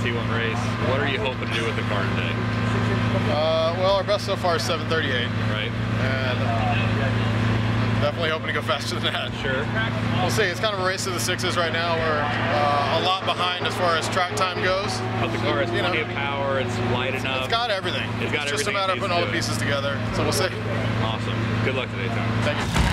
T1 race. What are you hoping to do with the car today? Well, our best so far is 7:38. Right. And I'm definitely hoping to go faster than that. Sure. We'll see. It's kind of a race to the sixes right now. We're a lot behind as far as track time goes. But the car has plenty of power. It's light enough. It's got everything. It's got everything. Just a matter of putting all the pieces together. So we'll see. Awesome. Good luck today, Tom. Thank you.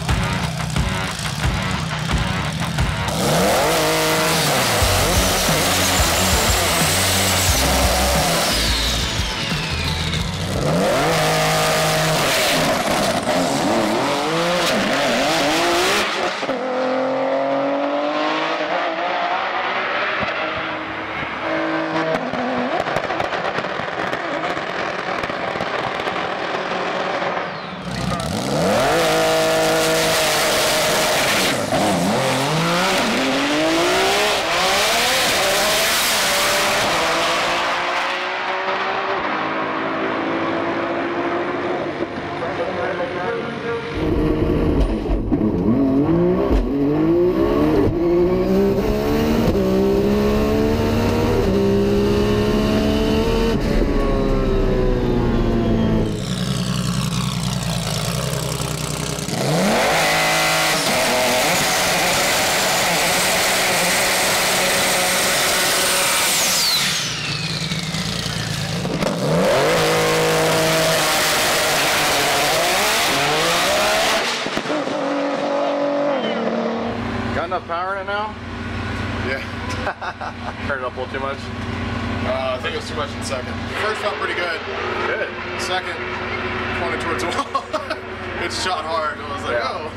Got enough power in it now? Yeah. Turned it up a little too much? I think it was too much in second. First felt pretty good. Good. Second, pointed towards the wall. It shot hard. I was like, oh.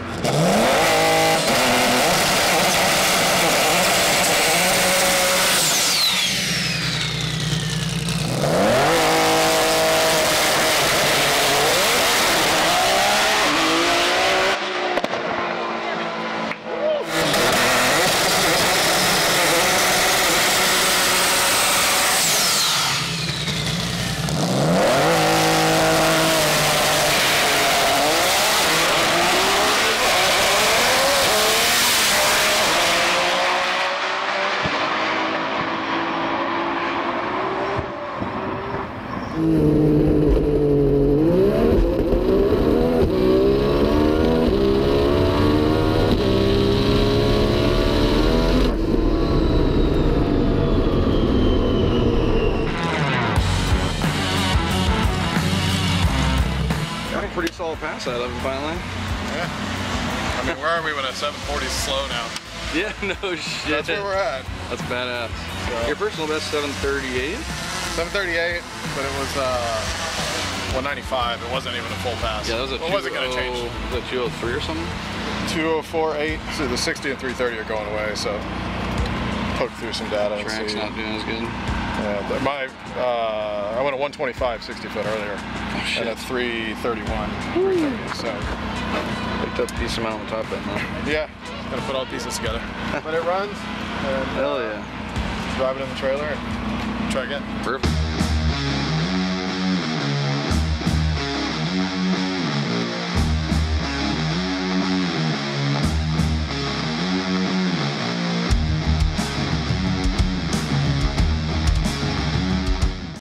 Pretty solid pass out of him finally. Yeah. I mean, where are we when a 740 is slow now? Yeah, no shit. That's where we're at. That's badass. So. Your personal best 738? 738, but it was 195. It wasn't even a full pass. Yeah, that was a What was it going to change? Was that 203 or something? 204.8. So the 60 and 330 are going away, so poke through some data and Track's see. not doing as good. Yeah, but I went a 125 60 foot earlier, and a 331 330. So picked up a decent amount on top end though. yeah, gonna put all the pieces together. But it runs. And, hell yeah. Drive it in the trailer and try again. Perfect.